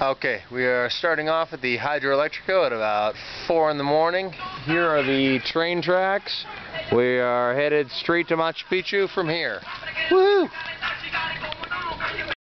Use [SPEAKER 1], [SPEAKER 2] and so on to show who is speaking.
[SPEAKER 1] Okay, we are starting off at the hydroelectrico at about 4 in the morning. Here are the train tracks. We are headed straight to Machu Picchu from here. Woo!